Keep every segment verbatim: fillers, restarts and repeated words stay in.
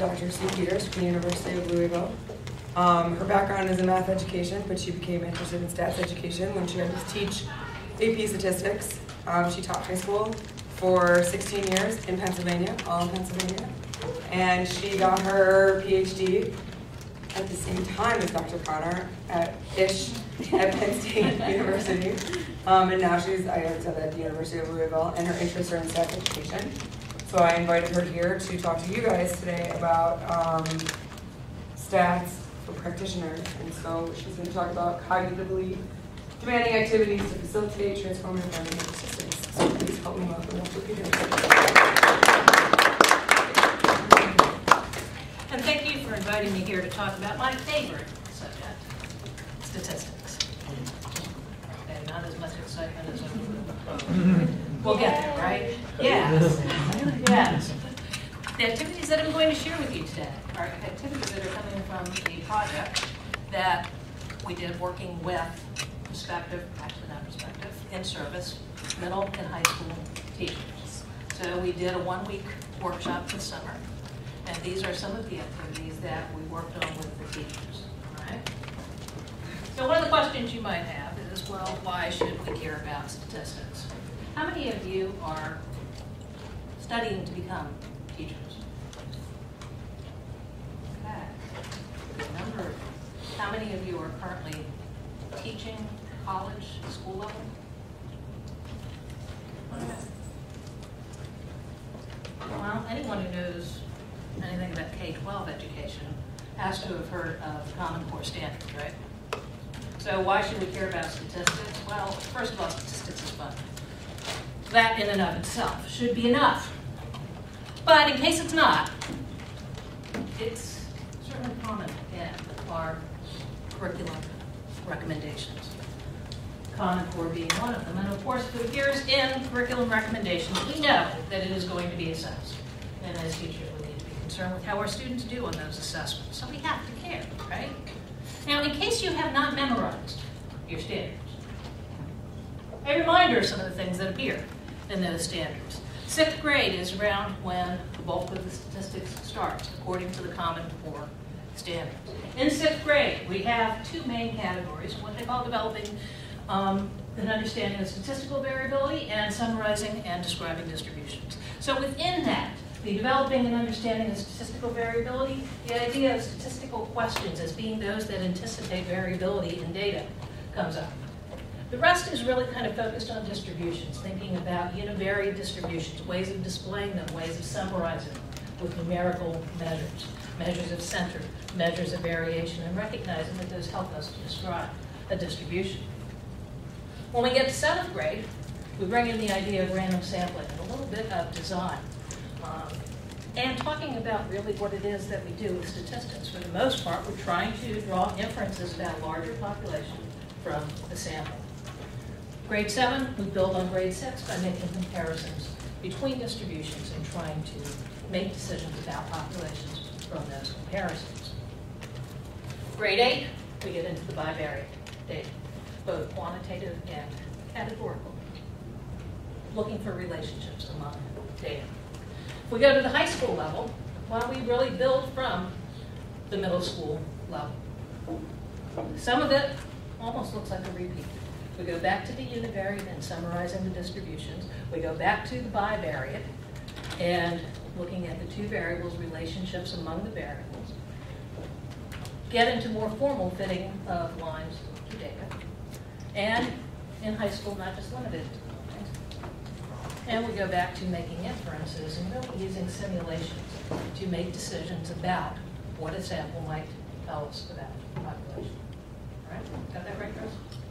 Doctor Sue Peters from the University of Louisville. Um, her background is in math education, but she became interested in stats education when she had to teach A P statistics. Um, she taught high school for sixteen years in Pennsylvania, all in Pennsylvania. And she got her P H D at the same time as Doctor Connor at ish at Penn State University. Um, and now she's, I already said that, at the University of Louisville, and her interests are in stats education. So I invited her here to talk to you guys today about um, stats for practitioners. And so she's going to talk about cognitively demanding activities to facilitate transformative learning and persistence. So please help me welcome Doctor Peters. And thank you for inviting me here to talk about my favorite subject, statistics. And not as much excitement as I We'll get there, right? Yes. Yes. The activities that I'm going to share with you today are activities that are coming from a project that we did working with prospective, actually not prospective, in-service, middle and high school teachers. So we did a one-week workshop this summer, and these are some of the activities that we worked on with the teachers. All right? So one of the questions you might have is, well, why should we care about statistics? How many of you are studying to become teachers? Okay. A number of you. How many of you are currently teaching college, school level? Okay. Well, anyone who knows anything about K twelve education has to have heard of Common Core standards, right? So why should we care about statistics? Well, first of all, statistics is fun. That in and of itself should be enough. But in case it's not, it's certainly common in our curriculum recommendations. Common Core being one of them. And of course, if it appears in curriculum recommendations, we know that it is going to be assessed. And as teachers, we need to be concerned with how our students do on those assessments. So we have to care, right? Now, in case you have not memorized your standards, a reminder of some of the things that appear in those standards. Sixth grade is around when the bulk of the statistics starts, according to the Common Core standards. In sixth grade, we have two main categories, what they call developing um, an understanding of statistical variability and summarizing and describing distributions. So within that, the developing an understanding of statistical variability, the idea of statistical questions as being those that anticipate variability in data comes up. The rest is really kind of focused on distributions, thinking about univariate distributions, ways of displaying them, ways of summarizing them with numerical measures, measures of center, measures of variation, and recognizing that those help us to describe a distribution. When we get to seventh grade, we bring in the idea of random sampling and a little bit of design, um, and talking about really what it is that we do with statistics. For the most part, we're trying to draw inferences about larger population from the sample. Grade seven, we build on grade six by making comparisons between distributions and trying to make decisions about populations from those comparisons. Grade eight, we get into the bivariate data, both quantitative and categorical, looking for relationships among data. If we go to the high school level, well, we really build from the middle school level. Some of it almost looks like a repeat. We go back to the univariate and summarizing the distributions. We go back to the bivariate and looking at the two variables, relationships among the variables. Get into more formal fitting of lines to data. And in high school, not just limited to lines. And we go back to making inferences and really using simulations to make decisions about what a sample might tell us about the population. All right? Got that right, Chris?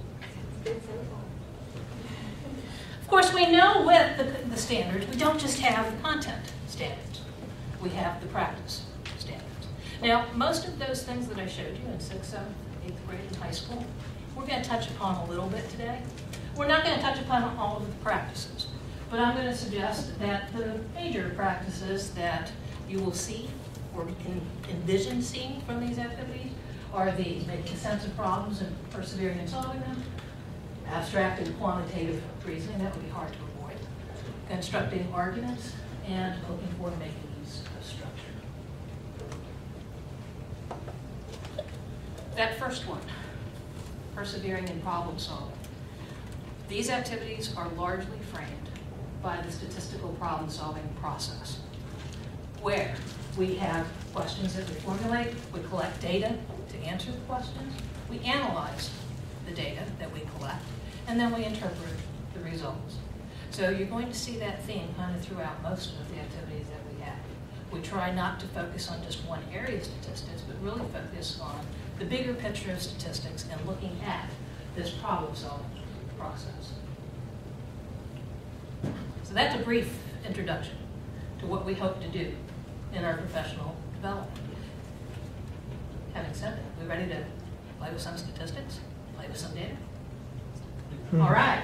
Of course, we know with the, the standards, we don't just have the content standards. We have the practice standards. Now, most of those things that I showed you in sixth, seventh, eighth grade, and high school, we're going to touch upon a little bit today. We're not going to touch upon all of the practices, but I'm going to suggest that the major practices that you will see or can envision seeing from these activities are these: making sense of problems and persevering in solving them, abstract and quantitative reasoning, that would be hard to avoid, constructing arguments, and looking for making use of structure. that first one, persevering in problem solving. These activities are largely framed by the statistical problem solving process, where we have questions that we formulate, we collect data to answer the questions, we analyze the data that we collect, and then we interpret the results. So you're going to see that theme kind of throughout most of the activities that we have. We try not to focus on just one area of statistics, but really focus on the bigger picture of statistics and looking at this problem-solving process. So that's a brief introduction to what we hope to do in our professional development. Having said that, we ready to play with some statistics, play with some data? All right.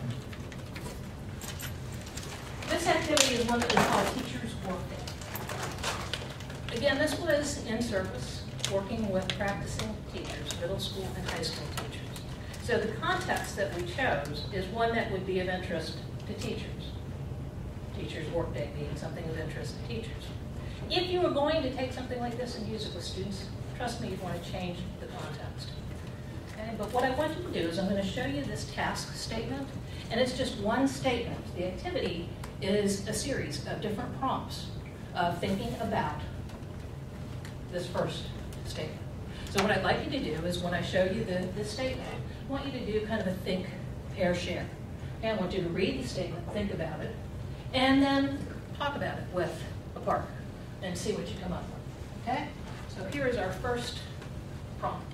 This activity is one that we call Teachers Workday. Again, this was in service, working with practicing teachers, middle school and high school teachers. So the context that we chose is one that would be of interest to teachers. Teachers Workday being something of interest to teachers. If you were going to take something like this and use it with students, trust me, you'd want to change the context. Okay? But what I want you to do is I'm going to show you this task statement, and it's just one statement. The activity is a series of different prompts of thinking about this first statement. So what I'd like you to do is when I show you the, this statement, I want you to do kind of a think, pair, share. And I want you to read the statement, think about it, and then talk about it with a partner and see what you come up with. Okay? So here is our first prompt.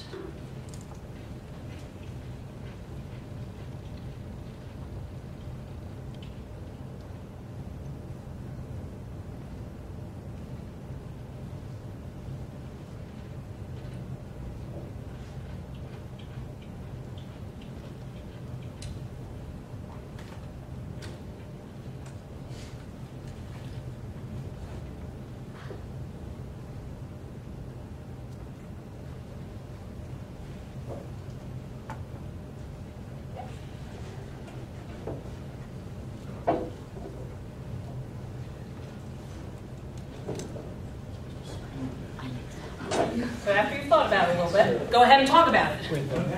So after you've thought about it a little bit, go ahead and talk about it.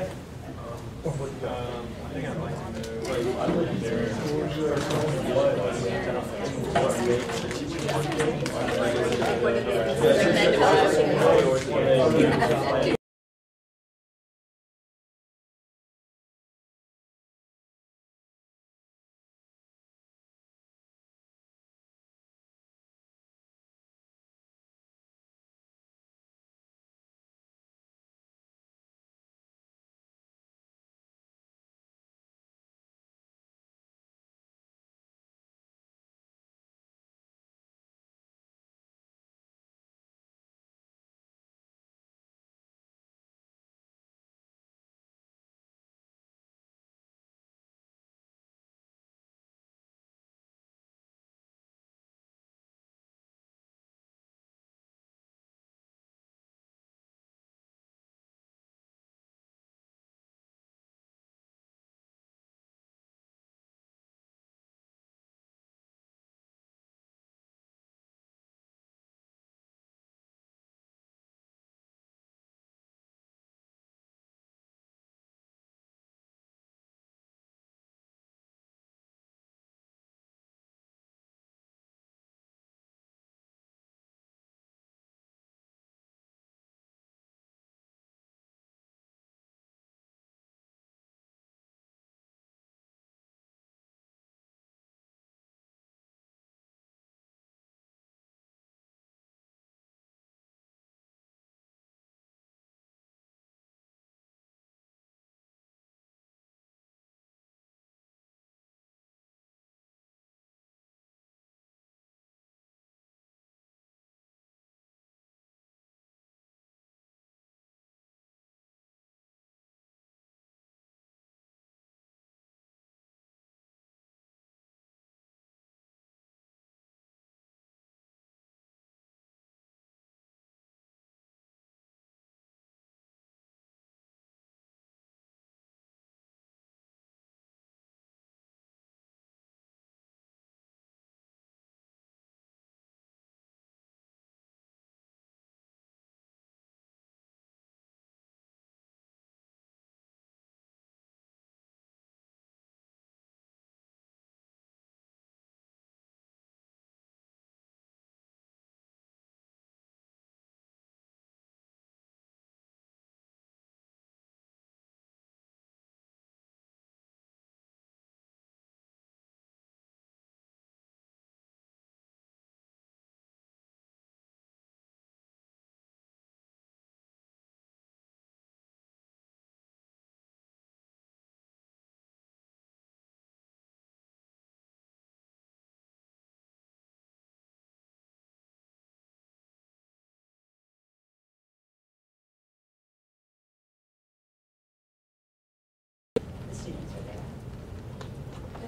Um, I think I'd like to know.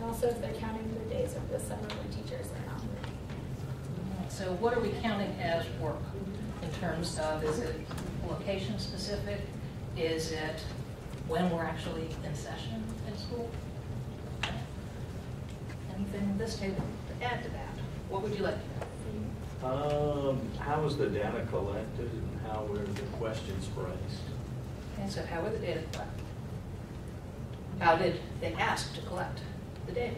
also if they're counting the days of the summer when teachers are not working. So what are we counting as work in terms of, is it location specific? Is it when we're actually in session in school? Anything in this table to add to that? What would you like to know? Um, how was the data collected and how were the questions phrased? And so how were the data collected? How did they ask to collect the data?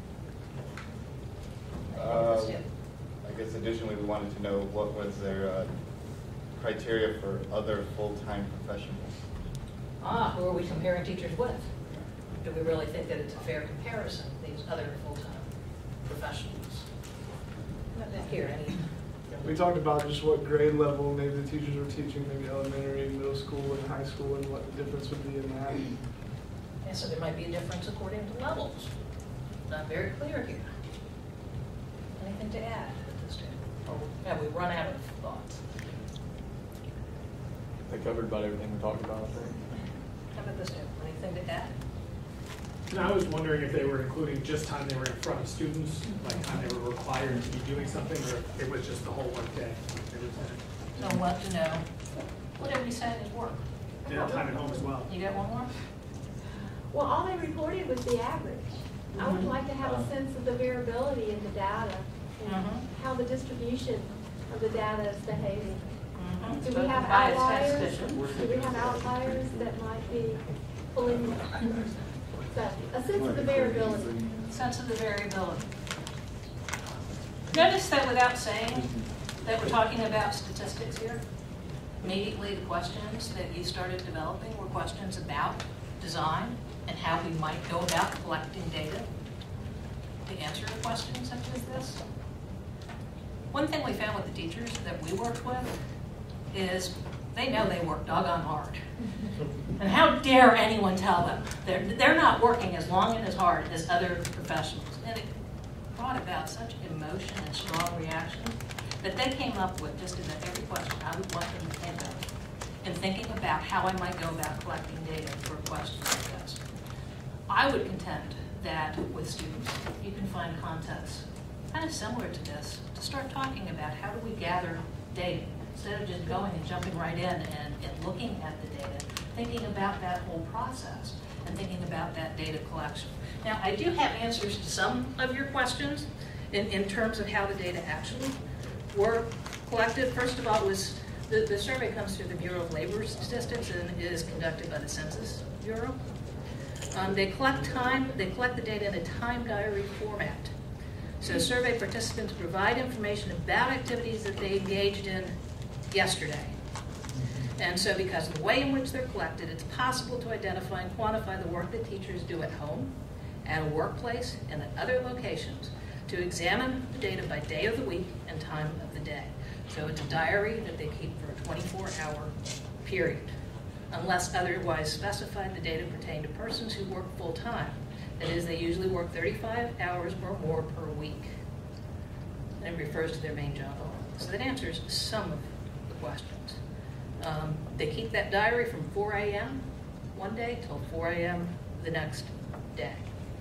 Uh, I guess additionally we wanted to know what was their uh, criteria for other full-time professionals. Ah, who are we comparing teachers with? Do we really think that it's a fair comparison, these other full-time professionals? Here, any? We talked about just what grade level maybe the teachers were teaching, maybe elementary, middle school, and high school, and what the difference would be in that. Yeah, so there might be a difference according to levels. Not very clear here. Anything to add at this time? Have we run out of thoughts? They covered about everything we talked about, I think. How about this time? Anything to add? And I was wondering if they were including just time they were in front of students, like time they were required to be doing something, or if it was just the whole workday. So I want to know, what did we say is work? Yeah, time at home as well. You got one more? Well, all they reported was the average. I would like to have a sense of the variability in the data and Mm-hmm. how the distribution of the data is behaving. Mm-hmm. Do we have outliers? Do we have outliers that might be pulling? So, a sense of the variability. Sense of the variability. Notice that without saying that we're talking about statistics here, immediately the questions that you started developing were questions about design and how we might go about collecting data to answer a question such as this. One thing we found with the teachers that we worked with is they know they work doggone hard. And how dare anyone tell them they're, they're not working as long and as hard as other professionals. And it brought about such emotion and strong reaction that they came up with just about every question I would want them to think of in thinking about how I might go about collecting data for questions like this. I would contend that with students, you can find contexts kind of similar to this to start talking about how do we gather data instead of just going and jumping right in and, and looking at the data, thinking about that whole process and thinking about that data collection. Now, I do have answers to some of your questions in, in terms of how the data actually were collected. First of all, was the, the survey comes through the Bureau of Labor Statistics and is conducted by the Census Bureau. Um, they collect time, they collect the data in a time diary format. So survey participants provide information about activities that they engaged in yesterday. And so because of the way in which they're collected, it's possible to identify and quantify the work that teachers do at home, at a workplace, and at other locations to examine the data by day of the week and time of the day. So it's a diary that they keep for a twenty-four hour period. Unless otherwise specified, the data pertain to persons who work full-time. That is, they usually work thirty-five hours or more per week. And it refers to their main job only. So that answers some of the questions. Um, they keep that diary from four A M one day till four A M the next day.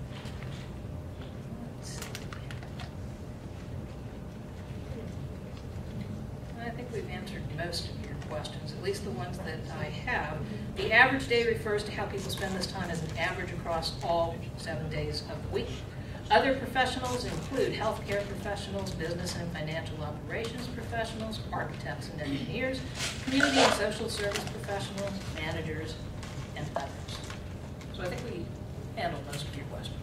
I think we've answered most of your questions, at least the ones that I have. The average day refers to how people spend this time as an average across all seven days of the week. Other professionals include healthcare professionals, business and financial operations professionals, architects and engineers, community and social service professionals, managers, and others. So I think we handled most of your questions.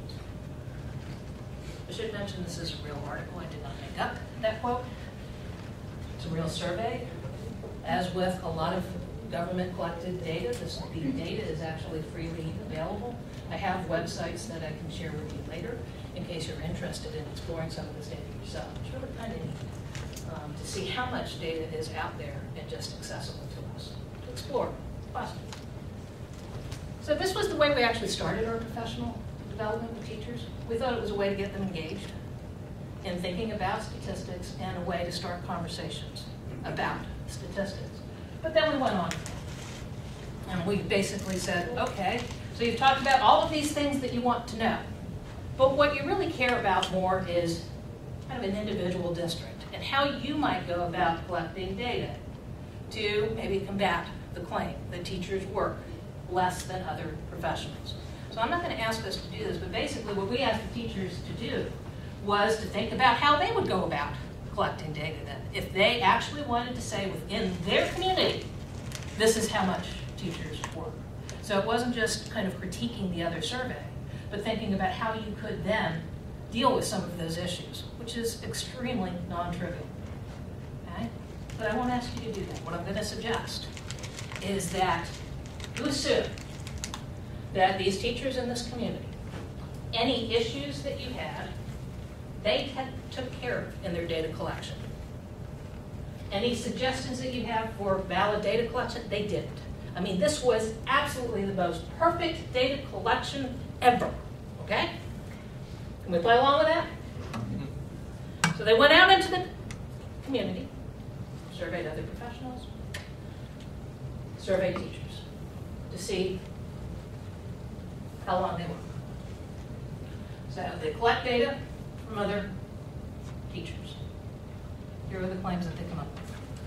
I should mention this is a real article. I did not make up that quote. It's a real survey. As with a lot of government collected data, this the data is actually freely available. I have websites that I can share with you later in case you're interested in exploring some of this data yourself. It's really kind of neat um, to see how much data is out there and just accessible to us. To explore, possible. So this was the way we actually started our professional development with teachers. We thought it was a way to get them engaged in thinking about statistics and a way to start conversations about statistics. But then we went on and we basically said, okay, so you've talked about all of these things that you want to know. But what you really care about more is kind of an individual district and how you might go about collecting data to maybe combat the claim that teachers work less than other professionals. So I'm not going to ask us to do this, but basically what we asked the teachers to do was to think about how they would go about collecting data then. If they actually wanted to say within their community, this is how much teachers work. So it wasn't just kind of critiquing the other survey, but thinking about how you could then deal with some of those issues, which is extremely non-trivial. Okay? But I won't ask you to do that. What I'm going to suggest is that you assume that these teachers in this community, any issues that you had, they had, took care of in their data collection. Any suggestions that you have for valid data collection, they didn't. I mean, this was absolutely the most perfect data collection ever, okay? Can we play along with that? So they went out into the community, surveyed other professionals, surveyed teachers to see how long they work. So they collect data from other teachers. Here are the claims that they come up with.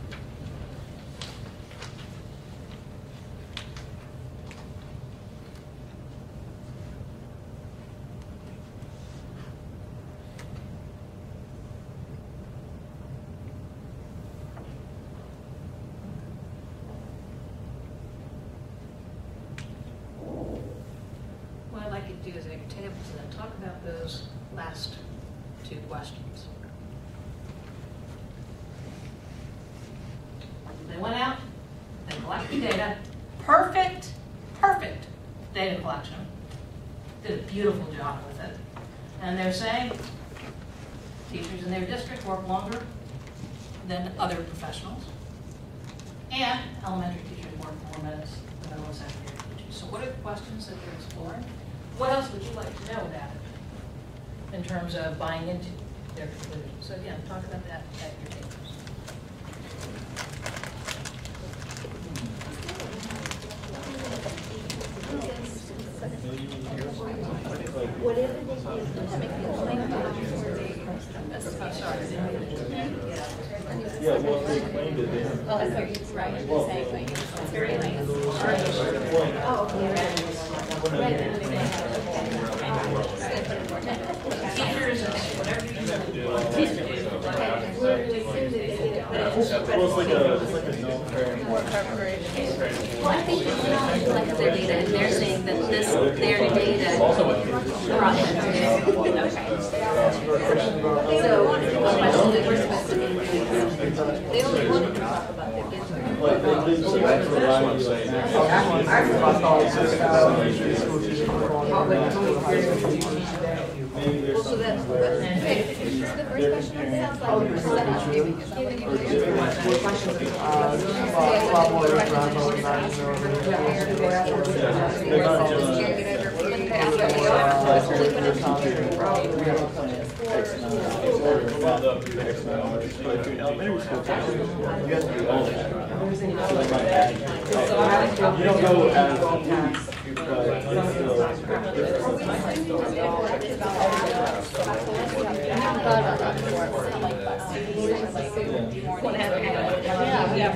What I'd like you to do is at your tables and then talk about those last two questions. They went out, they collected data, perfect, perfect data collection, did a beautiful job with it. And they're saying teachers in their district work longer than other professionals, and elementary teachers work more minutes than middle and secondary teachers. So what are the questions that they're exploring? What else would you like to know about it in terms of buying into their conclusions? So again, talk about that at your tables. Whatever they Yeah, well, they claimed it then. Oh, that's what right. Well, Exactly. It's very nice. Oh, okay. Teachers and whatever you do. Well, it's like a, it's like a no parent. Well, I think it's not like their data, and they're saying that this, their data brought them to. Okay. So, the question that we're supposed to be, they only wanted to talk about their district. Like, they did some extra variety, maybe there's So that's, something that's, where. okay, finish the first question, it sounds like you're seven, maybe just giving you the Elementary school teachers, you guys do all that. You don't go as a police, but it's still. I never thought about that before. It sounded like busing. What happened? Yeah, yeah.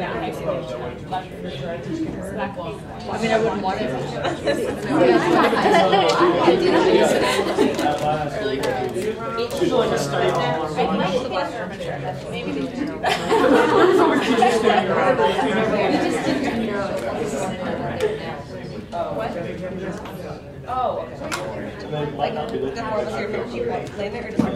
I mean, I wouldn't want it. Maybe they just do that. Oh, okay. Like, the more of us here from you play there or just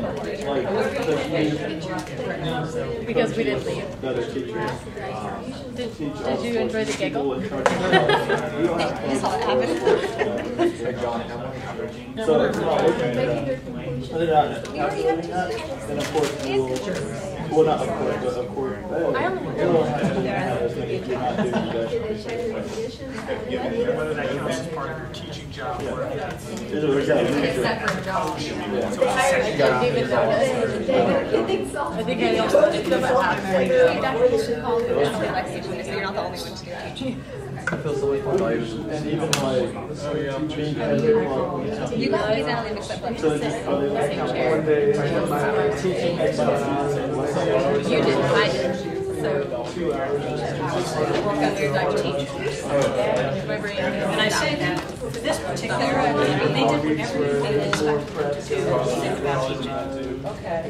like because we didn't leave. Did, did you enjoy the giggle? I saw it happen. So it's not looking at that. And then, uh, after doing that, then of course we will, well not of course, but of course, I only we will have to have as many not doing the Did they change the conditions? And whether that counts as part of your teaching job or if it's This is what we got. Separate job. so it's I second didn't even notice. You think so? I think I know. It's about half. Doctor should call it. So you're not the only one to do teaching. I feel so much more valuable. And even like, teaching has been like, You guys always now mix up like so it's just, are they like, same One chair. day, I had my teaching exercise and like, You didn't, I didn't. So two hours. work on your like teach. My brain. And I say that for this particular, I mean, they did whatever they expected to do think about teaching. Okay.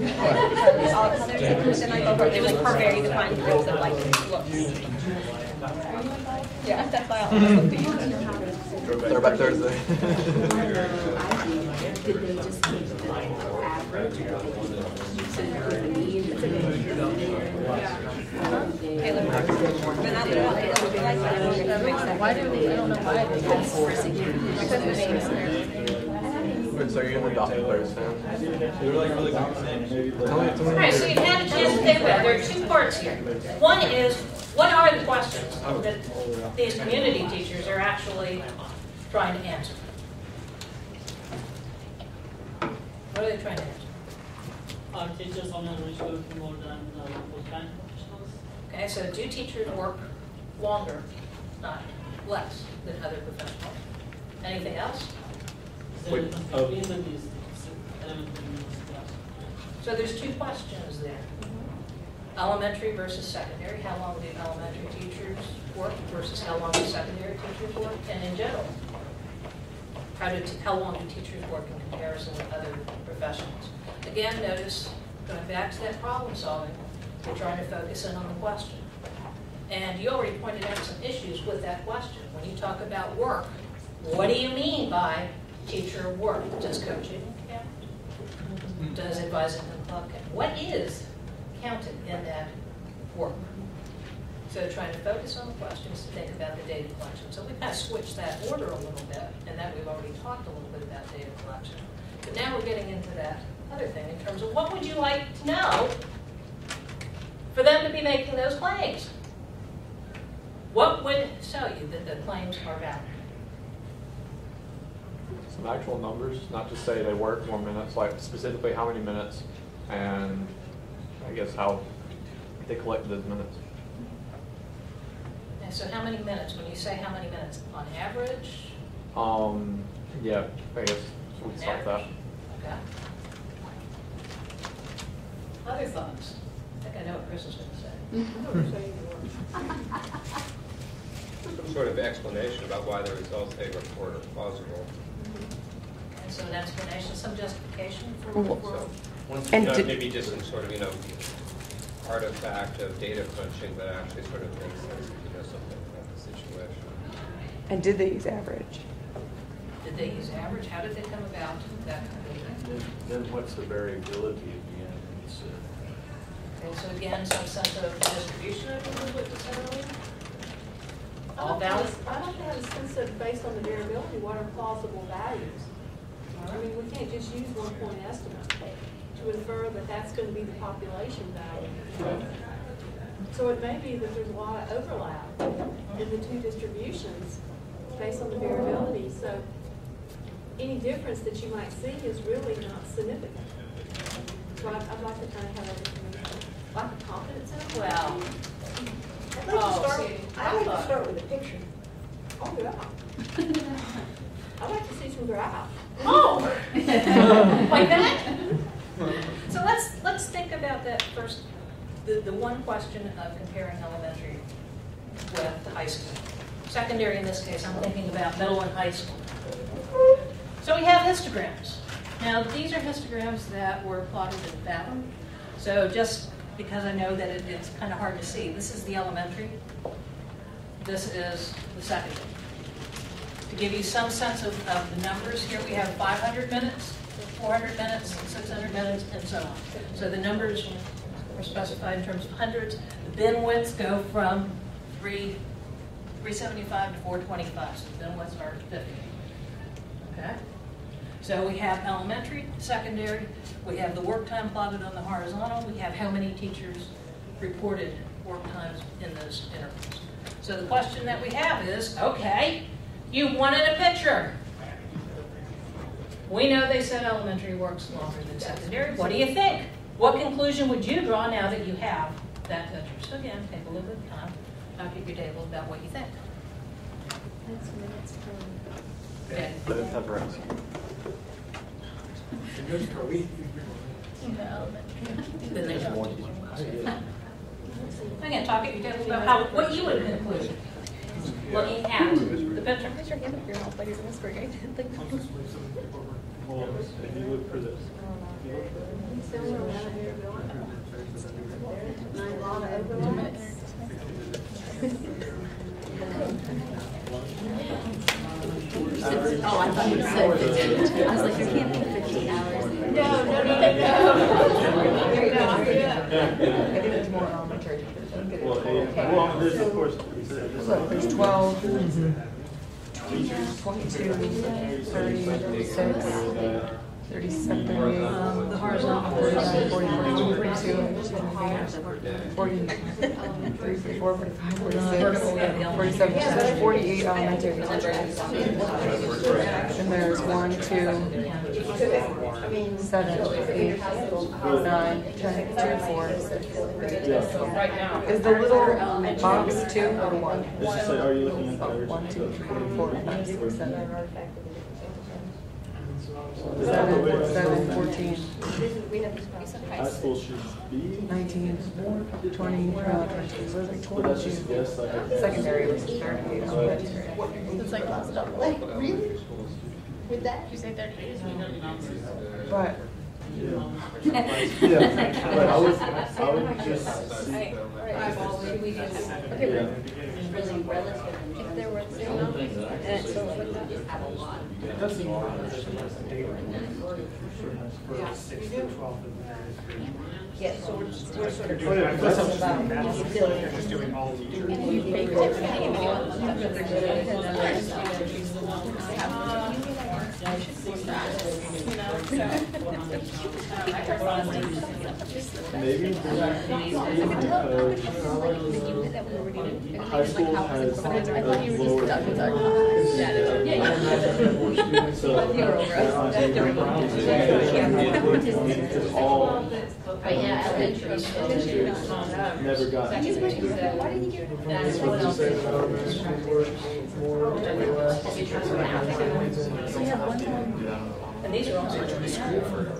It was per very defined groups of like looks. Yeah, that's why I'll They're back Thursday. Did they just take the average? So you could leave the Why do they? I don't know why they So you're in the doctor Thursday. All right, so you've had a chance to think about it. There are two parts here. One is, what are the questions that these community teachers are actually trying to answer? What are they trying to answer? Are teachers on average working more than uh, full-time professionals? Okay, so do teachers work longer, not less, than other professionals? Anything else? Is there Wait, a oh. difference between these elementary class? So there's two questions there. Elementary versus secondary. How long do elementary teachers work versus how long do secondary teachers work? And in general, how, do how long do teachers work in comparison with other professionals? Again, notice, going back to that problem solving, we're trying to focus in on the question. And you already pointed out some issues with that question. When you talk about work, what do you mean by teacher work? Does coaching count? Does advising in the club count? What is counted in that work? So trying to focus on the questions to think about the data collection. So we've kind of switched that order a little bit, and that we've already talked a little bit about data collection. But now we're getting into that other thing in terms of what would you like to know for them to be making those claims? What would tell you that the claims are valid? Some actual numbers, not just say they work more minutes, like specifically how many minutes, and I guess how they collect those minutes. And so how many minutes, when you say how many minutes, on average? Um, yeah, I guess we can start with that. Okay. Other thoughts? I think I know what Chris is going to say. Some sort of explanation about why the results they report are plausible. And so an explanation, some justification for Well, for- Once, And you know, did- maybe just some sort of, you know, artifact of data crunching that actually sort of makes sense if you know something about the situation. And did they use average? Did they use average? How did they come about that conclusion? Then what's the variability again? It's, uh, Okay, so again, some sense of distribution, I think is what you said earlier? All valid? I'd like to have a sense of, based on the variability, what are plausible values? I mean, we can't just use one point estimate to infer that that's going to be the population value. So it may be that there's a lot of overlap in the two distributions based on the variability. So any difference that you might see is really not significant. So I'd, I'd like to kind of have that information, like a confidence interval. Well, I'd like to oh, start, see, I'd like to start with a picture. Oh, yeah. I'd like to see some graph. Oh! Like that? So let's let's think about that first. The, the one question of comparing elementary with high school. Secondary in this case, I'm thinking about middle and high school. So we have histograms. Now these are histograms that were plotted in Fathom. So just because I know that it, it's kind of hard to see, this is the elementary. This is the secondary. To give you some sense of, of the numbers, here we have five hundred minutes, four hundred minutes, six hundred minutes, and so on. So the numbers are specified in terms of hundreds. The bin widths go from three seventy-five to four twenty-five, so the bin widths are fifty. Okay? So we have elementary, secondary, we have the work time plotted on the horizontal, we have how many teachers reported work times in those intervals. So the question that we have is, okay, you wanted a picture. We know they said elementary works longer than secondary. What do you think? What conclusion would you draw now that you have that picture? So again, take a little bit of time, talk at your table about what you think. Okay. Let's have rest. Again, talk at your table about how, what you would conclude looking at the picture. Raise your hand if you're not ladies in this brigade. Well, if you look for this. If you look for Oh, I thought you said fifteen. I was like, you can't be fifteen hours. No, no, no, no, no. There you go. I think it's more elementary. Well, yeah. Well, there's of course. Look, there's twelve, twenty-two, thirty, thirty-six, thirty-seven, thirty-eight, Um, the horizontal forty-nine, forty, forty-two, forty, forty-three, forty-four, forty-five, forty-six, forty-seven, so there's forty-eight elementary teachers. And there's one, two, seven, eight, nine, ten, two, four, six. Is the little box two or one? Let's just say, are you looking at third? One, two, three, four, five, six, seven. Seven, seven, fourteen, High school should be. nineteen, twenty, twenty-one, twenty-two, so it's like But that's just twenty-two. guess. Like, Secondary was thirty-eight elementary. It's like last double. Really? With that? Did you say thirty-eight? But yeah. Yeah. But I would, I would just see. Okay, Yeah. really relative. If there were zero, and it's still like that. Have a lot. It does seem more for six to twelve. Yeah, so we're just, we're sort of. You're talking just about You're just doing all teachers. And you baked everything in one. Maybe high school has I thought you were lower. just done with our class. So it's all But yeah, elementary. never got. Why didn't you get that's what else is. We have one time. And these are also in school for.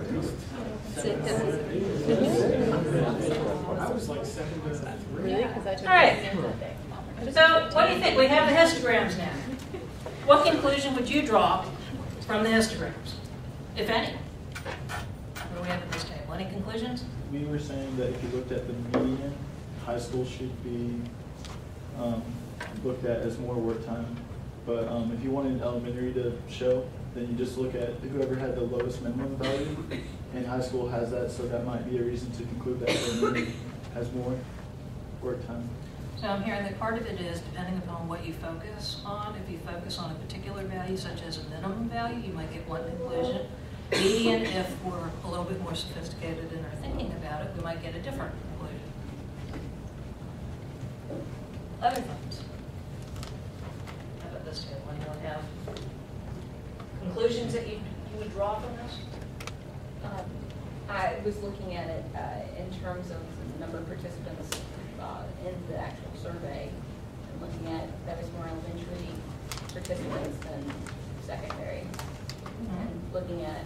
I was like seven to three. Really? Because I took. All right. So what do you think? We have the histograms now. What conclusion would you draw from the histograms, if any? What do we have at this table? Any conclusions? We were saying that if you looked at the median, high school should be um, looked at as more work time. But um, if you wanted elementary to show, then you just look at whoever had the lowest minimum value, and high school has that, so that might be a reason to conclude that elementary has more work time. So I'm hearing that part of it is depending upon what you focus on. If you focus on a particular value, such as a minimum value, you might get one conclusion. Median, if we're a little bit more sophisticated in our thinking about it, we might get a different conclusion. Other things. How about this table? Anyone have conclusions that you, you would draw from this? Um, I was looking at it uh, in terms of the number of participants uh, in the actual survey, and looking at that was more elementary participants than secondary, Mm-hmm. and looking at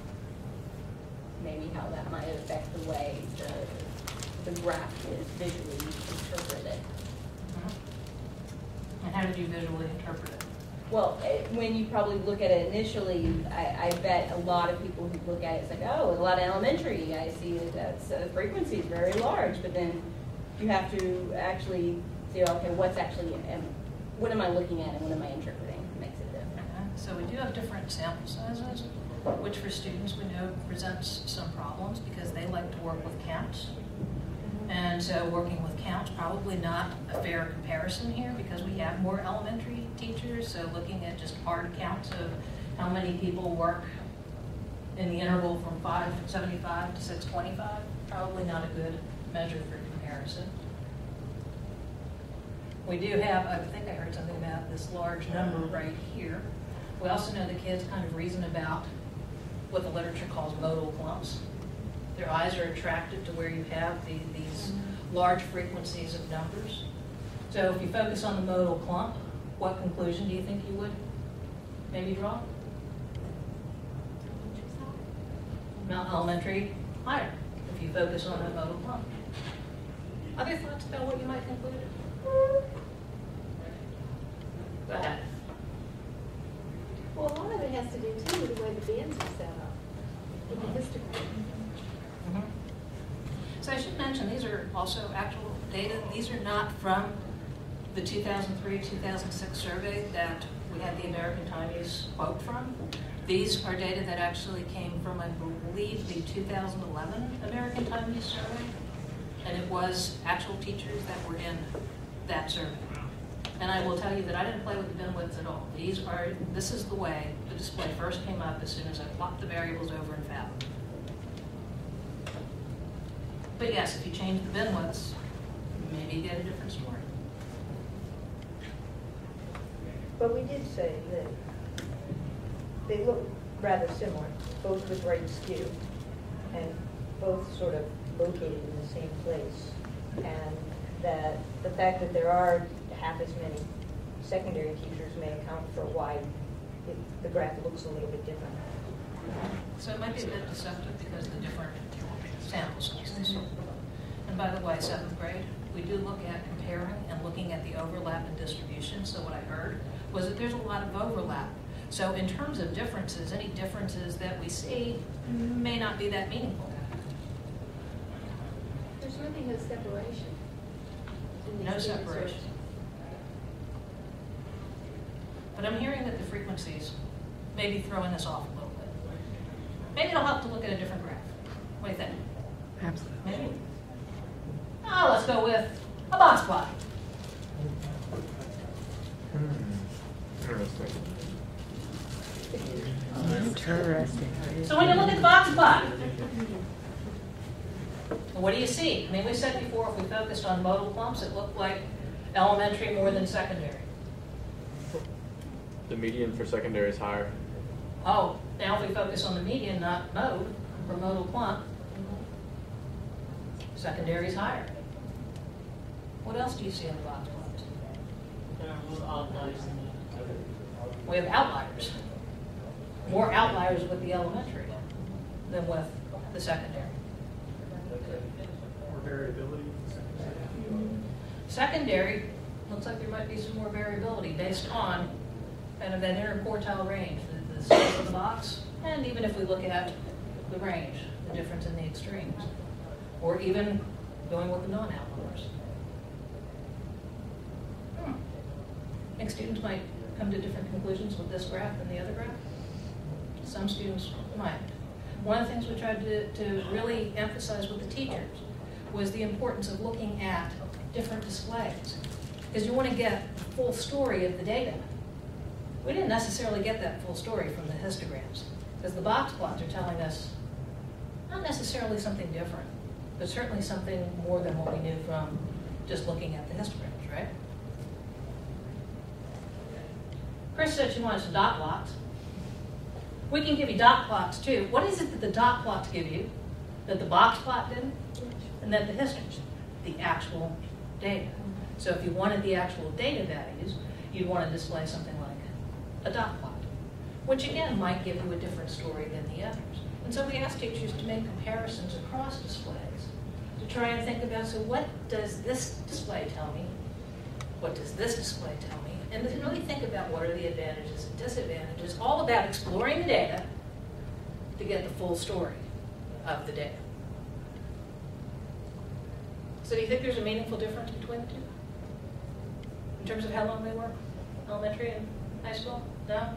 maybe how that might affect the way the, the graph is visually interpreted. Mm-hmm. And how did you visually interpret it? Well, it, when you probably look at it initially, I, I bet a lot of people who look at it, it's like, oh, a lot of elementary. I see that that's, uh, frequency is very large, but then you have to actually say, okay, what's actually, um, what am I looking at and what am I interpreting? It makes it different. Okay. So we do have different sample sizes, which for students we know presents some problems because they like to work with counts. And so working with counts, probably not a fair comparison here because we have more elementary teachers. So looking at just hard counts of how many people work in the interval from five seventy-five to six twenty-five, probably not a good measure for comparison. We do have, I think I heard something about this large number right here. We also know the kids kind of reason about what the literature calls modal clumps. Their eyes are attracted to where you have the, these large frequencies of numbers. So if you focus on the modal clump, what conclusion do you think you would maybe draw? Mount Elementary higher, if you focus on that modal clump. Other thoughts about what you might conclude? Go ahead. Well, a lot of it has to do too with the way the bins are set up, with the histogram. Mm-hmm. So I should mention, these are also actual data. These are not from the two thousand three two thousand six survey that we had the American Times quote from. These are data that actually came from, I believe, the two thousand eleven American Times survey. And it was actual teachers that were in that survey. And I will tell you that I didn't play with the bin widths at all. These are, this is the way the display first came up as soon as I plopped the variables over in Fab. But yes, if you change the bin widths, maybe you get a different story. But we did say that they look rather similar, both with right skew, and both sort of located in the same place. And that the fact that there are half as many secondary teachers may account for why it, the graph looks a little bit different. So it might be a bit deceptive because of the different sample sizes. And by the way, seventh grade, we do look at comparing and looking at the overlap and distribution. So what I heard was that there's a lot of overlap. So in terms of differences, any differences that we see may not be that meaningful. There's really no separation. in these No data separation. sources. But I'm hearing that the frequencies may be throwing this off a little bit. Maybe it'll help to look at a different graph. What do you think? Absolutely. Maybe. Oh, let's go with a box plot. Interesting. Interesting. So when you look at the box plot, what do you see? I mean, we said before, if we focused on modal clumps, it looked like elementary more than secondary. The median for secondary is higher. Oh, now if we focus on the median, not mode, or modal clump, secondary is higher. What else do you see in the box plots? There are more outliers in the We have outliers. More outliers with the elementary than with the secondary. More variability in the secondary. Secondary, looks like there might be some more variability based on kind of that inner quartile range, the, the size of the box, and even if we look at the range, the difference in the extremes, or even going with the non-outliers. Hmm. I think students might come to different conclusions with this graph than the other graph. Some students might. One of the things we tried to, to really emphasize with the teachers was the importance of looking at different displays, because you want to get the full story of the data. We didn't necessarily get that full story from the histograms, because the box plots are telling us not necessarily something different, but certainly something more than what we knew from just looking at the histograms, right? Chris said she wanted some dot plots. We can give you dot plots too. What is it that the dot plots give you that the box plot didn't? And that the histograms, the actual data. So if you wanted the actual data values, you'd want to display something like a dot plot, which again might give you a different story than the others. And so we ask teachers to make comparisons across displays to try and think about, so what does this display tell me? What does this display tell me? And then really think about what are the advantages and disadvantages, all about exploring the data to get the full story of the data. So do you think there's a meaningful difference between the two? In terms of how long they work? Elementary and high school? No?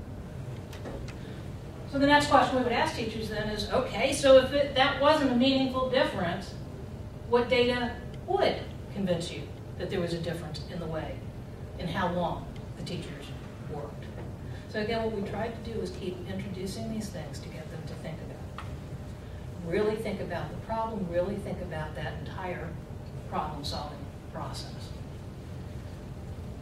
So the next question we would ask teachers then is, okay, so if it, that wasn't a meaningful difference, what data would convince you that there was a difference in the way, in how long the teachers worked? So again, what we tried to do was keep introducing these things to get them to think about it. Really think about the problem, really think about that entire problem-solving process.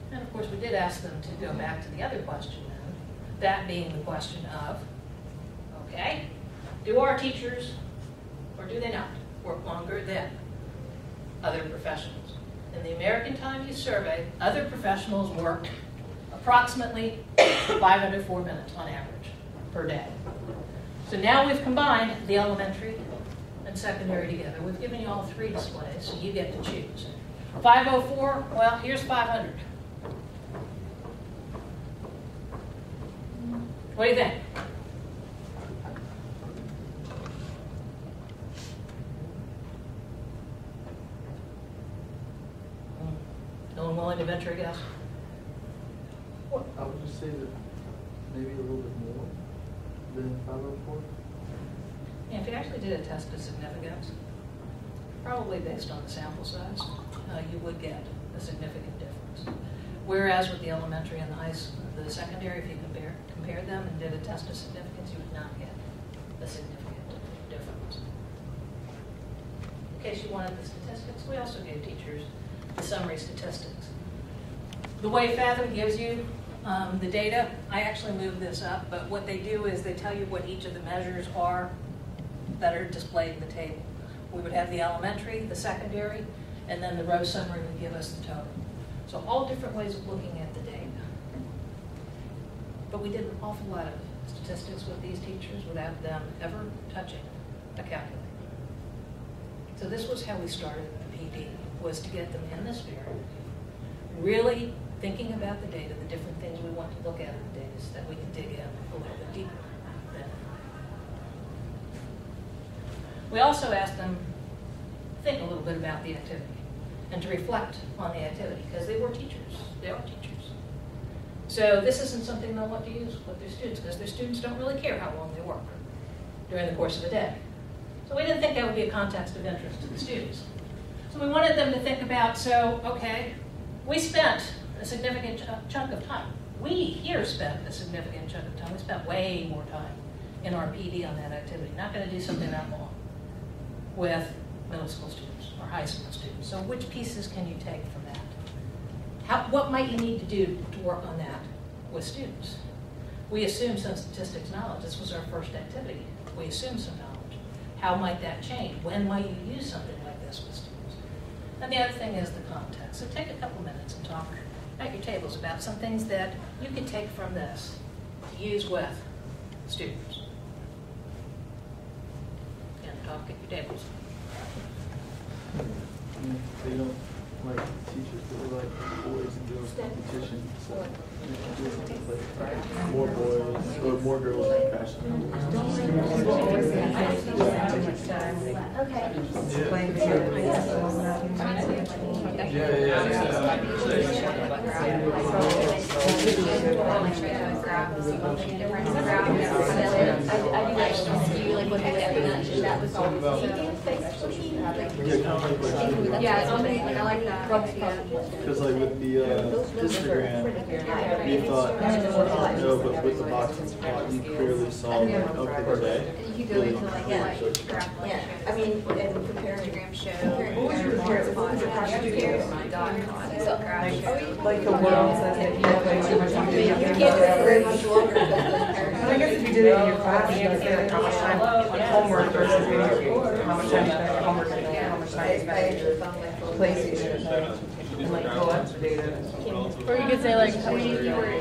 And of course, we did ask them to go back to the other question then, that being the question of, okay, do our teachers, or do they not, work longer than other professionals? In the American Time Use Survey, other professionals work approximately five hundred four minutes on average per day. So now we've combined the elementary and secondary together. We've given you all three displays, so you get to choose. five oh four, well, here's five hundred. What do you think? No one willing to venture a guess? I would just say that maybe a little bit more than five oh four. Yeah, if you actually did a test of significance, probably based on the sample size, uh, you would get a significant difference. Whereas with the elementary and the high school, the secondary, if you compare compare them and did a test of significance, you would not get a significant difference. In case you wanted the statistics, we also gave teachers the summary statistics. The way Fathom gives you um, the data, I actually moved this up, but what they do is they tell you what each of the measures are that are displayed in the table. We would have the elementary, the secondary, and then the row summary would give us the total. So all different ways of looking at the data. But we did an awful lot of statistics with these teachers without them ever touching a calculator. So this was how we started the P D, was to get them in the spirit, really thinking about the data, the different things we want to look at in the data so that we can dig in a little bit deeper. Then. We also asked them to think a little bit about the activity and to reflect on the activity, because they were teachers. They are teachers. So this isn't something they'll want to use with their students, because their students don't really care how long they work during the course of a day. So we didn't think that would be a context of interest to the students. So we wanted them to think about, so, okay, we spent a significant ch chunk of time. We here spent a significant chunk of time. We spent way more time in our P D on that activity. Not going to do something that long with middle school students or high school students. So which pieces can you take from that? How, what might you need to do to work on that with students? We assumed some statistics knowledge. This was our first activity. We assumed some knowledge. How might that change? When might you use something like this with students? And the other thing is the context. So take a couple minutes and talk at your tables about some things that you could take from this to use with students. And talk at your tables. They don't like teachers that are like boys and girls competition. So do something like more boys or more girls in fashion. Okay. Yeah, yeah, yeah. Yeah, it's something, I like that. Because like with the uh, histogram, we thought, no, but with the box and spot, you clearly saw, like, okay, today. You could go into like, yeah, Yeah, I mean, and comparing. Instagram show. What was your favorite? What was your favorite? Like the world says that you have way too much time to do. You can't do it very much longer. I guess if you did it in your class, you would say like how much time on homework versus video games. How much time you spend on homework and how much time you spend on PlayStation. And like collect the data. Or you could say like how many you were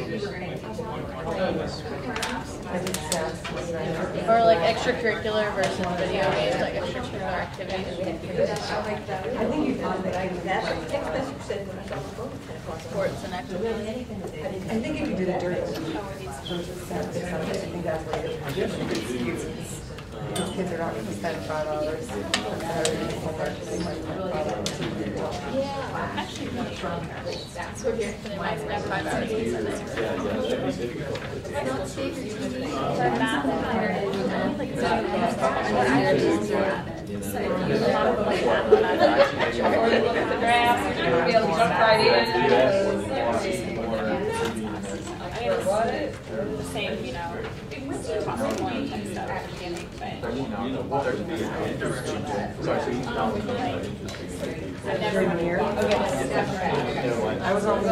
I did stats. or like extracurricular versus video games, like extracurricular activities. I think you found that I did That's that. what text message said when I saw the phone at ten o'clock. Sports and activities. I think if you did it during versus stats, I think that's what it is. I guess you could see these kids are not going to spend five hours on Saturday homework. They might spend five hours. Yeah, actually really strong. That's what you're going to might spend five hours in it. For math and Irish, like Irish so use a lot of like math and Irish. Or they look at the graphs, you're going to be able to jump right in. The same, you know, it's possible one type stuff at the beginning, but During the year? I was on the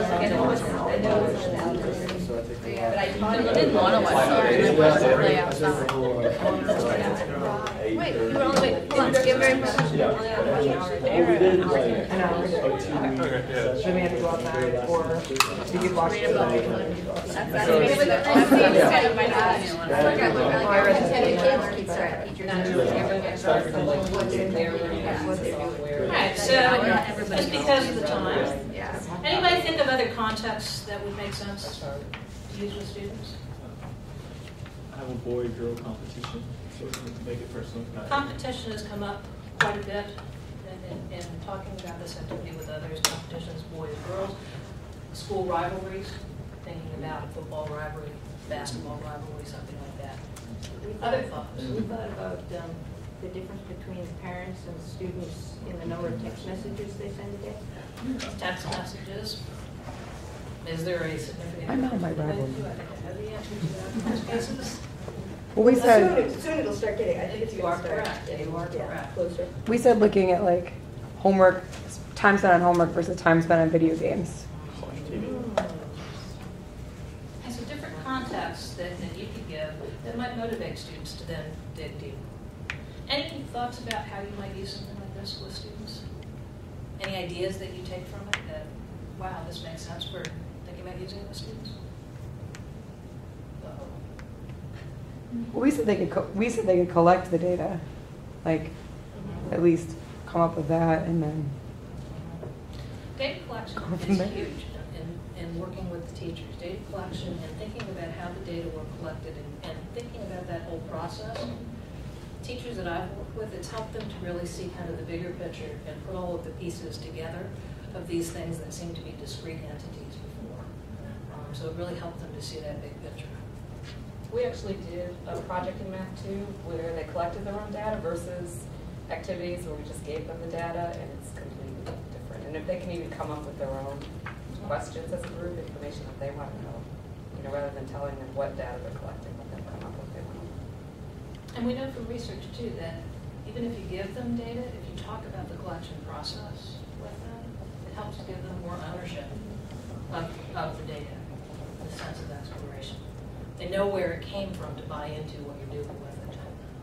But I didn't want to watch it. I watched it really outside. Wait, you were only, wait, hold on, give very much. We did like An hour. a two week session. Then we had to go outside, or you could watch it. That's that's kind of my dad. Alright, so just because of the time, anybody think of other contexts that would make sense to use with students? I have a boy-girl competition, so we can make it personal. Competition has come up quite a bit in, in, in talking about this activity with others. Competitions, boys, girls, school rivalries, thinking about a football rivalry, basketball rivalry, something like that. Other thoughts? We thought about um, the difference between parents and students in the number of text messages they send a day. Text messages. Is there a significant? I'm on my rivalry. Do I have the answer to that in most cases? Well, we Soon, said, it- soon it'll start getting, I think it's You gonna are start correct. getting You are yeah, correct. closer. we said looking at like homework, time spent on homework versus time spent on video games. And so different contexts that, that you could give that might motivate students to then dig deep. Any thoughts about how you might use something like this with students? Any ideas that you take from it that, wow, this makes sense for thinking about using it with students? Uh-oh. Well, we said they could. Co- we said they could collect the data, like at least come up with that, and then. Data collection Go from is there. huge in, in working with the teachers. Data collection and thinking about how the data were collected and, and thinking about that whole process. Teachers that I've worked with, it's helped them to really see kind of the bigger picture and put all of the pieces together of these things that seem to be discrete entities before. Um, so it really helped them to see that big picture. We actually did a project in math too, where they collected their own data versus activities where we just gave them the data, and it's completely different. And if they can even come up with their own questions as a group, information that they want to know, you know, rather than telling them what data they're collecting, let them come up with their own. And we know from research too that even if you give them data, if you talk about the collection process with them, it helps give them more ownership of, of the data, the sense of exploration. They know where it came from to buy into what you're doing with it.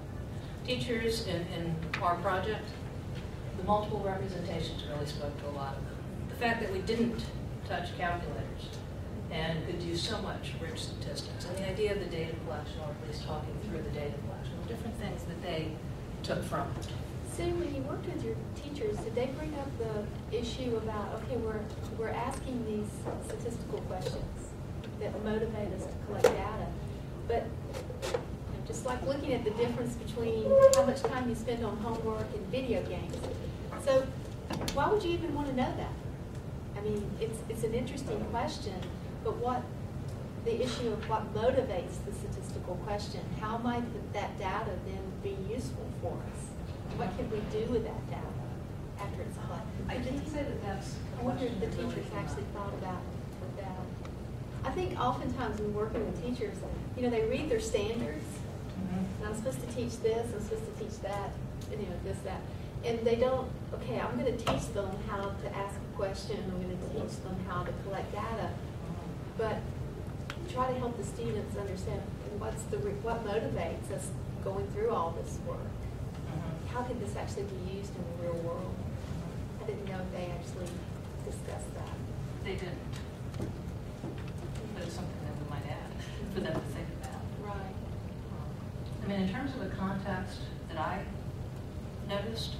Teachers in, in our project, the multiple representations really spoke to a lot of them. The fact that we didn't touch calculators and could do so much rich statistics, and the idea of the data collection, or at least talking through the data collection, were different things that they took from it. Sue, when you worked with your teachers, did they bring up the issue about, okay, we're, we're asking these statistical questions that motivate us to collect data, but you know, just like looking at the difference between how much time you spend on homework and video games. So why would you even want to know that? I mean, it's, it's an interesting question, but what, the issue of what motivates the statistical question, how might that data then be useful for us? What can we do with that data after it's collected? I didn't say that that's. I wonder if the teachers actually thought about with that. I think oftentimes when working with teachers, you know, they read their standards. And I'm supposed to teach this, I'm supposed to teach that, and, you know, this, that. And they don't, okay, I'm going to teach them how to ask a question, I'm going to teach them how to collect data. But try to help the students understand what's the, what motivates us going through all this work. How could this actually be used in the real world? I didn't know if they actually discussed that. They didn't. But it's something that we might add for them to think about. Right. I mean, in terms of a context that I noticed,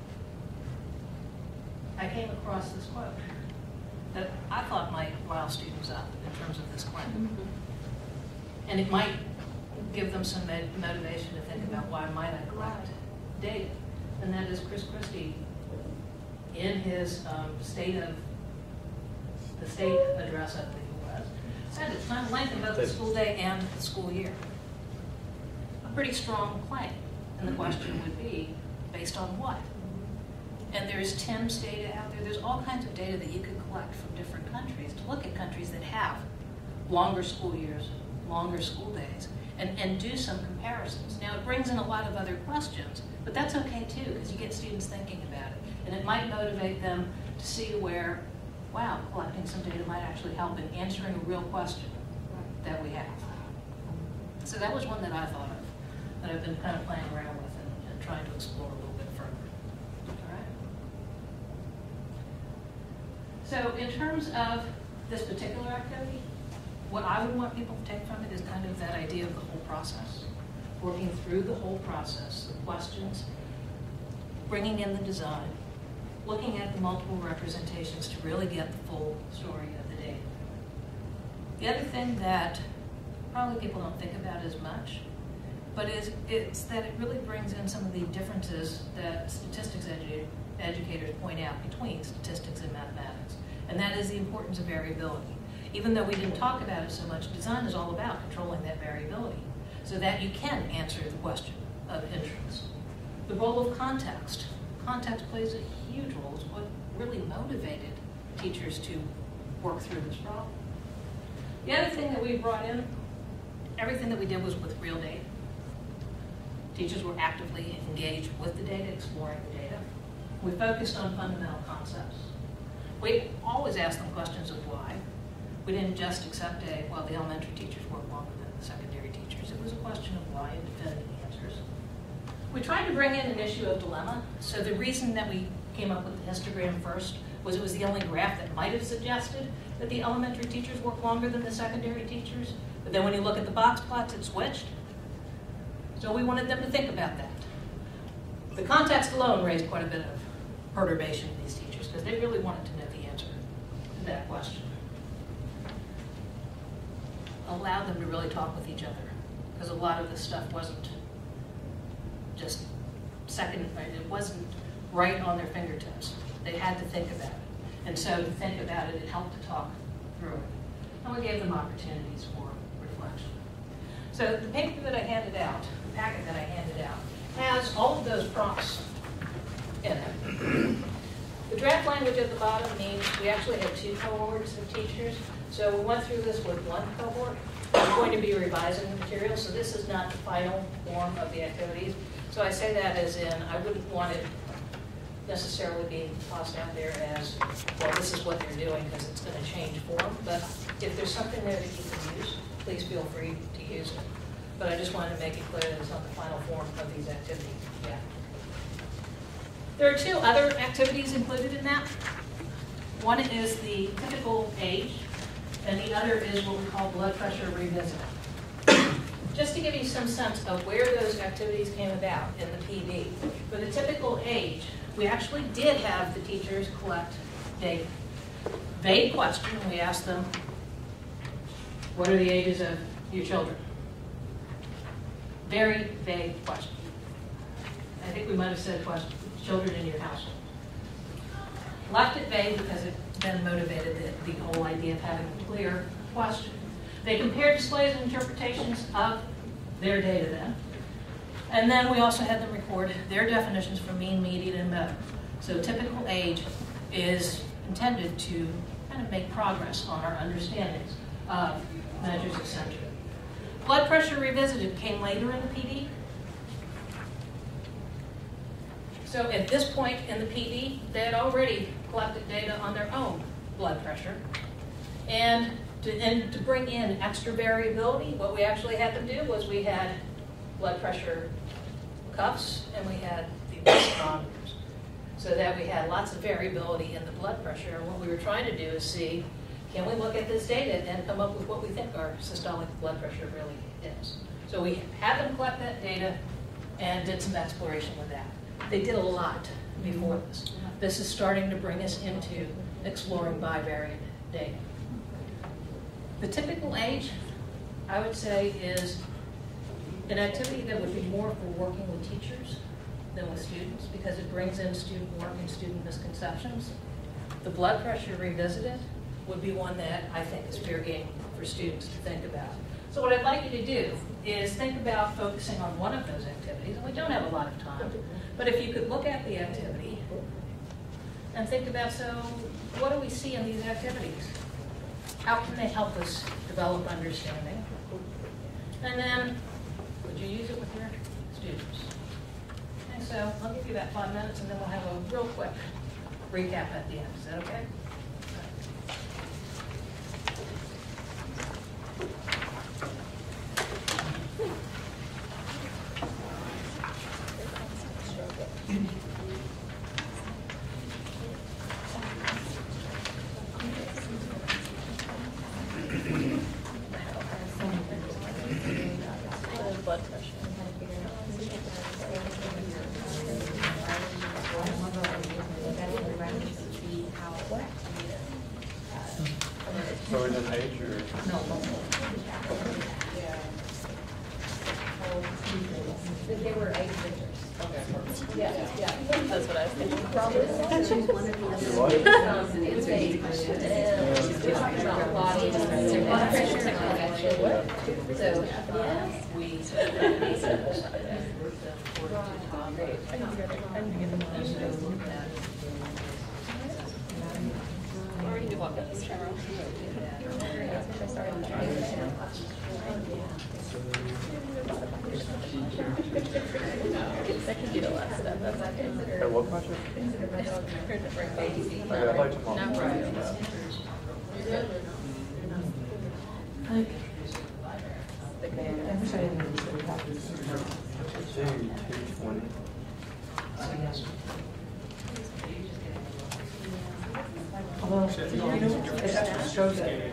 I came across this quote that I thought might rile students up in terms of this claim. Mm-hmm. And it might give them some motivation to think about why might I collect data. And that is Chris Christie, in his um, state of, the state address, I think it was, said it's not length of both the school day and the school year. A pretty strong claim. And the question would be, based on what? And there's Tim's data out there. There's all kinds of data that you could collect from different countries to look at countries that have longer school years, longer school days, and, and do some comparisons. Now, it brings in a lot of other questions, but that's okay too, because you get students thinking about it. And it might motivate them to see where, wow, collecting some data might actually help in answering a real question that we have. So that was one that I thought of, that I've been kind of playing around with and, and trying to explore a little bit further. All right. So in terms of this particular activity, what I would want people to take from it is kind of that idea of the whole process, working through the whole process, the questions, bringing in the design, looking at the multiple representations to really get the full story of the data. The other thing that probably people don't think about as much, but is it's that it really brings in some of the differences that statistics edu educators point out between statistics and mathematics, and that is the importance of variability. Even though we didn't talk about it so much, design is all about controlling that variability so that you can answer the question of interest. The role of context. Context plays a huge role. It's what really motivated teachers to work through this problem. The other thing that we brought in, everything that we did was with real data. Teachers were actively engaged with the data, exploring the data. We focused on fundamental concepts. We always asked them questions of why. We didn't just accept a, well, the elementary teachers work longer than the secondary teachers. It was a question of why and definitive answers. We tried to bring in an issue of dilemma. So the reason that we came up with the histogram first was it was the only graph that might have suggested that the elementary teachers work longer than the secondary teachers. But then when you look at the box plots, it switched. So we wanted them to think about that. The context alone raised quite a bit of perturbation in these teachers because they really wanted to know the answer to that question. Allow them to really talk with each other, because a lot of this stuff wasn't just second, it wasn't right on their fingertips. They had to think about it. And so to think about it, it helped to talk through it. And we gave them opportunities for reflection. So the paper that I handed out, the packet that I handed out, has all of those prompts in it. The draft language at the bottom means we actually had two cohorts of teachers. So we went through this with one cohort. We're going to be revising the material, so this is not the final form of the activities. So I say that as in, I wouldn't want it necessarily being tossed out there as, well, this is what they're doing because it's going to change form. But if there's something there that you can use, please feel free to use it. But I just wanted to make it clear that it's not the final form of these activities yet. There are two other activities included in that. One is the typical age, and the other is what we call blood pressure revisited. Just to give you some sense of where those activities came about in the P D. For the typical age, we actually did have the teachers collect data. Vague question, we asked them, what are the ages of your children? Very vague question. I think we might have said question, children in your household. Left it vague because it then motivated the, the whole idea of having a clear question. They compared displays and interpretations of their data then. And then we also had them record their definitions for mean, median, and mode. So typical age is intended to kind of make progress on our understandings of measures of century. Blood pressure revisited came later in the P D. So at this point in the P D, they had already collected data on their own blood pressure. And to, and to bring in extra variability, what we actually had them do was we had blood pressure cuffs and we had the barometers, so that we had lots of variability in the blood pressure. And what we were trying to do is see, can we look at this data and come up with what we think our systolic blood pressure really is. So we had them collect that data and did some exploration with that. They did a lot before this. This is starting to bring us into exploring bivariate data. The typical age, I would say, is an activity that would be more for working with teachers than with students because it brings in student work and student misconceptions. The blood pressure revisited would be one that I think is fair game for students to think about. So what I'd like you to do is think about focusing on one of those activities, and we don't have a lot of time, but if you could look at the activity and think about, so what do we see in these activities? How can they help us develop understanding? And then, would you use it with your students? And so I'll give you about five minutes and then we'll have a real quick recap at the end. Is that okay? Blood pressure. So is it age or? No. They were age figures. Yeah, yeah, that's what I was thinking. Probably. Choose one or the other. It's age. It's not body, it's blood pressure, actually. So, yes. We. I already knew what this camera. That could be the last step. That's okay. Hey, what question? Okay, I'd like to No problem. Although, you know, it actually shows it.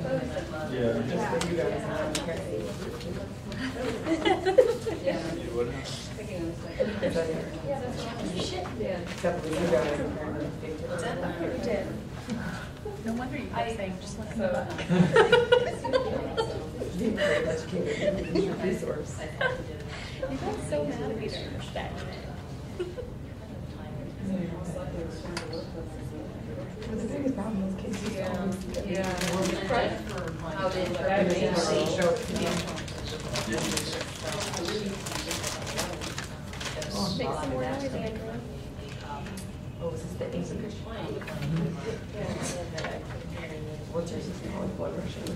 Except for you guys apparently. What's that? No wonder you kept saying, just look at the button. Being very educated, use your resource. You got so mad at me during the stat. But the biggest problem is cases. Yeah. How did Make some more noise, Andrew. Oh, is this the English? What's your system blood pressure?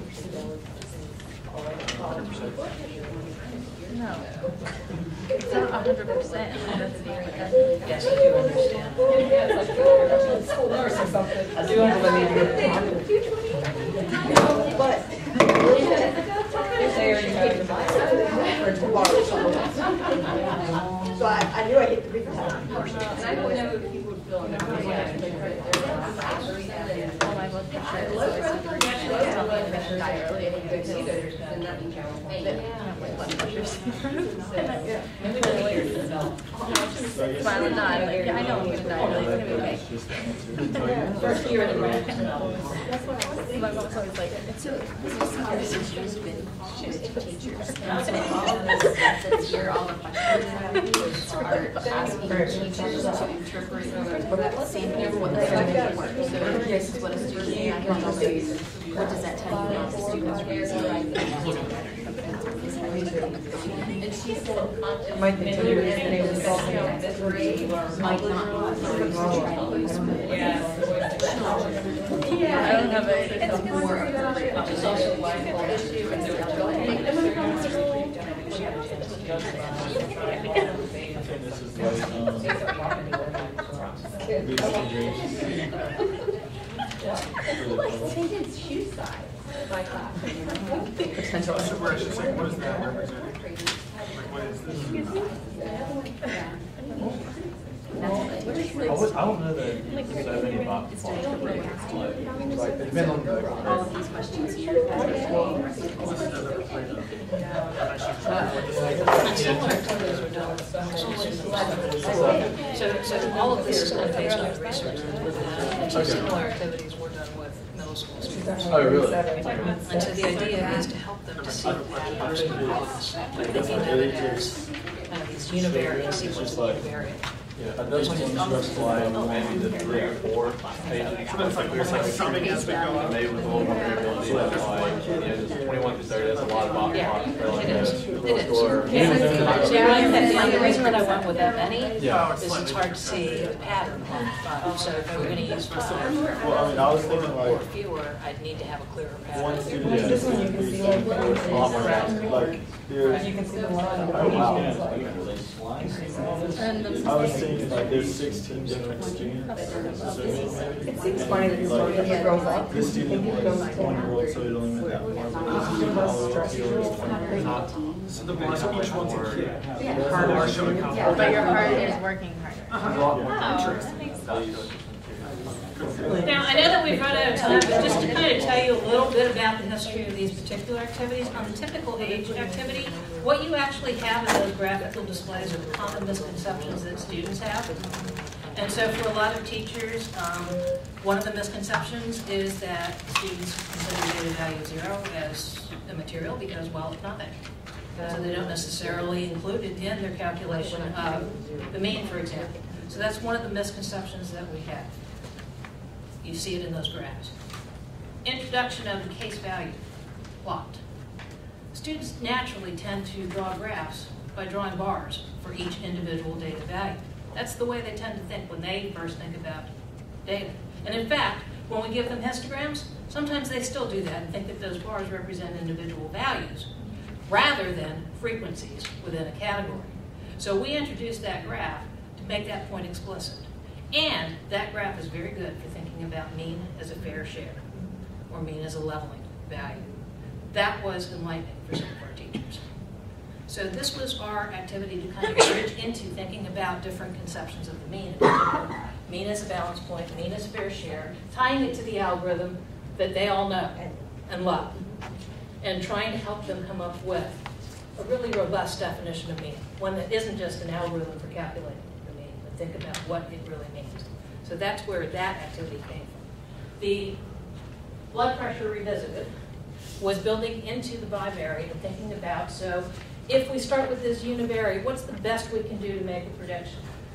No. It's not a hundred percent. Yes, I do understand. School nurse or something. I do understand. But. So I, I knew I hit the big time. And I don't know if people would feel uncomfortable. Well, my blood pressure is always super good. It's not like I should die early. I think it's either. Then that means you're But my blood pressure's maybe the later. Smile and nod. Like, yeah, I know I'm going to die early. It's going to be okay. First year in the ranch. My mom's always like, it's so, this is she's been, she's a teacher. This year, all the questions are asking teachers to interpret same here what the student work. So this is what a student is. What does that tell you about the student's reasoning? And she said, Might be two years and it was all might not. Yeah, I don't have a, It's more appropriate, which is also why the whole issue and It's shoe size by class. potential. So where it's just like, what does that represent? Like, what is this? I, was, I don't know that there's so many boxes. Like, there's been on the. all of these questions here. So, so all of this is kind of based on research. Some similar activities were done with middle school students. Oh, really? And so the idea is to help them to see adverse class, by thinking of it as kind of these univariate, see what's the univariate. Yeah, I definitely just like maybe the three or four pages. So that's like, there's like summing as we go up. Maybe with a little more variability, like, you know, just twenty-one through thirty, that's a lot of options. Yeah, Like it is. the It middle is. schooler. Yeah. Even See, if- I think that the reason that I went with that many Yeah. is it's hard to see the pattern on five. So if we're going to use five Well, I mean, I was thinking or like, fewer, I'd need to have a clearer pattern. one student. Yeah. This one you can see like, A lot more rounds. like, there's. You can see the line. Oh, wow. And the- I was thinking like there's sixteen different students. It seems funny that your story never grows up. This student was twenty year old, so it only went that far. But this student all the way up here was twenty. Not- So the bars, each one's a kid. Yeah. Hard are showing how hard. But your heart is working harder. Uh-huh. Now, I know that we've run out of time, but just to kind of tell you a little bit about the history of these particular activities. On the typical age activity, what you actually have in those graphical displays are the common misconceptions that students have. And so for a lot of teachers, um, one of the misconceptions is that students consider data value zero as immaterial because, well, it's nothing. So they don't necessarily include it in their calculation of the mean, for example. So that's one of the misconceptions that we have. You see it in those graphs. Introduction of the case value plot. Students naturally tend to draw graphs by drawing bars for each individual data value. That's the way they tend to think when they first think about data. And in fact, when we give them histograms, sometimes they still do that and think that those bars represent individual values rather than frequencies within a category. So we introduced that graph to make that point explicit. And that graph is very good for thinking about mean as a fair share or mean as a leveling value. That was enlightening for some of our teachers. So this was our activity to kind of bridge into thinking about different conceptions of the mean. Mean as a balance point, mean as a fair share, tying it to the algorithm that they all know and love, and trying to help them come up with a really robust definition of mean, one that isn't just an algorithm for calculating the mean, but think about what it really means. So that's where that activity came from. The blood pressure revisited was building into the bivariate and thinking about, so if we start with this univariate, what's the best we can do to make a prediction?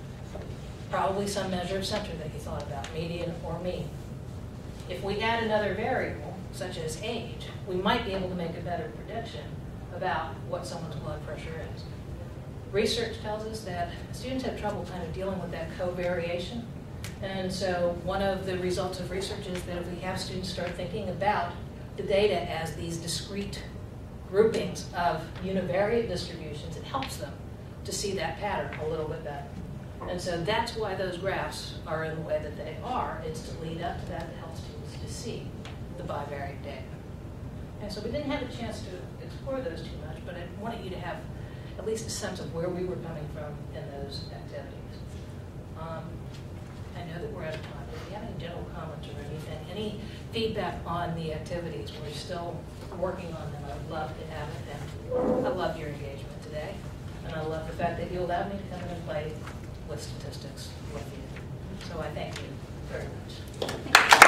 Probably some measure of center that you thought about, median or mean. If we add another variable, such as age, we might be able to make a better prediction about what someone's blood pressure is. Research tells us that students have trouble kind of dealing with that covariation. And so one of the results of research is that if we have students start thinking about the data as these discrete groupings of univariate distributions, it helps them to see that pattern a little bit better. And so that's why those graphs are in the way that they are. It's to lead up to that to help students to see the bivariate data. And so we didn't have a chance to explore those too much, but I wanted you to have at least a sense of where we were coming from in those activities. Um, I know that we're out of time, but if you have any general comments or anything, any feedback on the activities, we're still working on them. I'd love to have it, and I love your engagement today, and I love the fact that you allowed me to come in and play with statistics with you. So I thank you very much.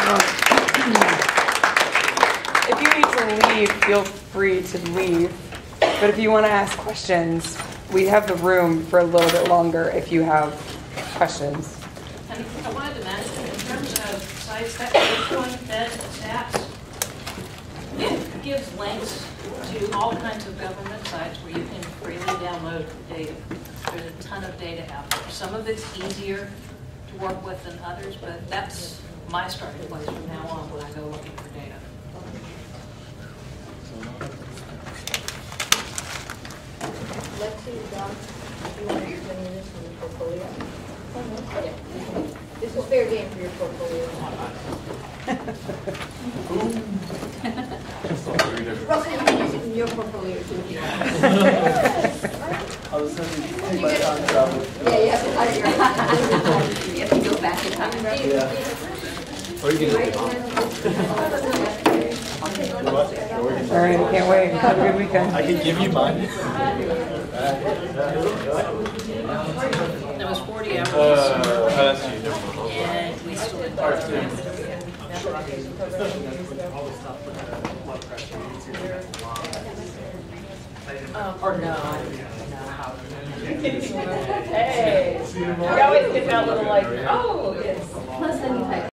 If you need to leave, feel free to leave. But if you want to ask questions, we have the room for a little bit longer if you have questions. And I wanted to mention, in terms of sites that each one fed stats, it gives links to all kinds of government sites where you can freely download data. There's a ton of data out there. Some of it's easier to work with than others, but that's my starting place from now on when I go looking for data. Let's see, Don, if you want to explain this in your portfolio. Yeah. This is fair game for your portfolio. Russell, you can use it in your portfolio too. I was thinking, by time travel. Yeah, you have to hire your. You have to go back in time. Yeah. Or you can just All right, I can't wait. Have a good weekend. I can give you mine. That was forty hours. Uh, that's you. And we still did Part two. Or no, I don't know how. Hey, you always get that little like, oh, yes. Plus then you type